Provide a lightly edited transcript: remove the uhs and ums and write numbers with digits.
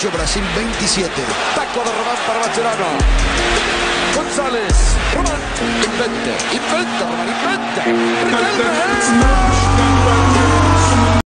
18, Brasil 27. Taco de Román para Mascherano. González. Román. Inventa. Román, inventa. Riquelme.